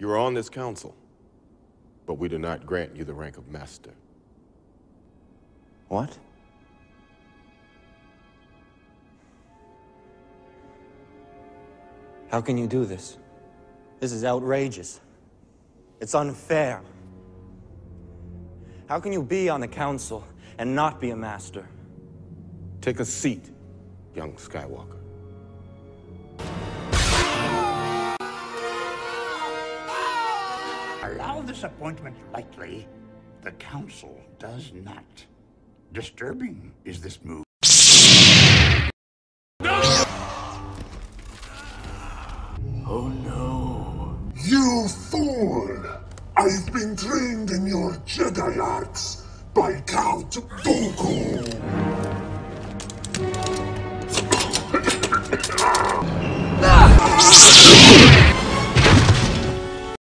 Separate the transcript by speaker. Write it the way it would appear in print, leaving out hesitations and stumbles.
Speaker 1: You are on this council, but we do not grant you the rank of master.
Speaker 2: What? How can you do this? This is outrageous. It's unfair. How can you be on the council and not be a master?
Speaker 1: Take a seat, young Skywalker.
Speaker 3: Allow this appointment lightly. The council does not. Disturbing is this move.
Speaker 4: Oh no.
Speaker 5: You fool! I've been trained in your Jedi arts by Count Dooku!
Speaker 4: Ah!